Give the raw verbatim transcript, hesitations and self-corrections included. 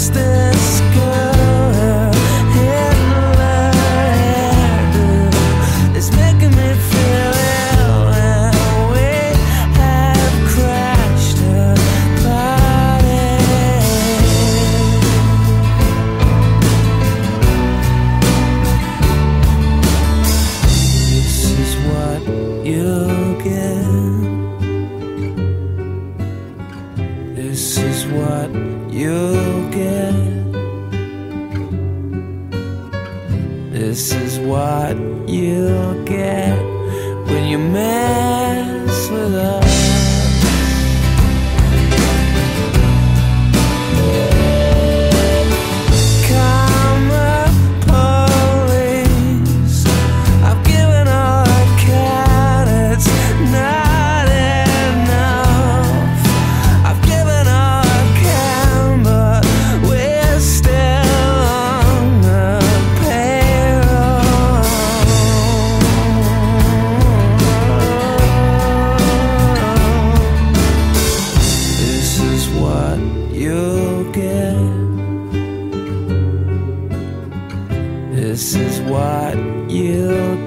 What's this girl in my hair? It's making me feel ill, and we have crashed a party. This is what you'll get. This is what you'll get. This is what you'll get when you mess with us. Karma police, I've given all I can, it's not enough. I've given all I can, but we're still on the payroll. This is what you'll get. This is what you'll